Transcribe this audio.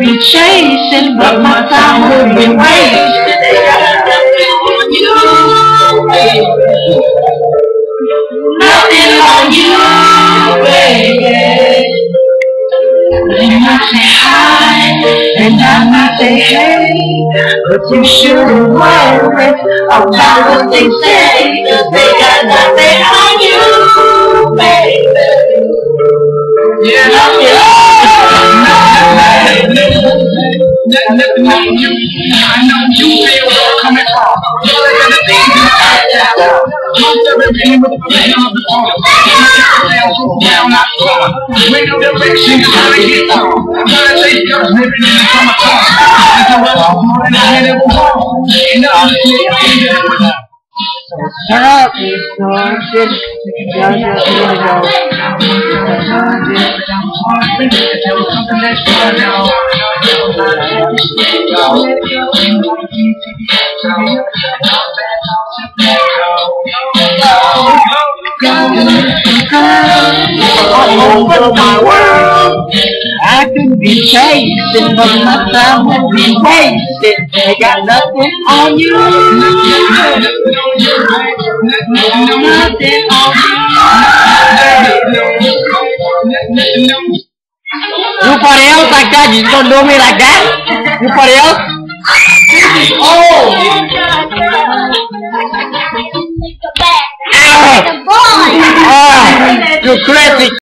be chasing, but my time would be wasted. They got nothing on you, baby. Nothing on you, baby. They might say hi, and I might say hey, but you shouldn't worry about what they say, 'cause they got nothing on you, baby. Yeah, nothing on you. I know you feel where I'm coming from. All of the things you got down. Most of the pain with the pain on the phone. Down, not far. Make a direction, you're trying to get on. I'm trying to take yours, living in the summertime. It's a rough more than I had ever walked. Ain't nothing to see. Shut up, you snorted. There was something that you know. All over my world, I could be chasing, but my time would be wasted. They got nothing on you. Nothing on you. Nobody else like that? You don't know me like that? Nobody else? Oh! You're crazy.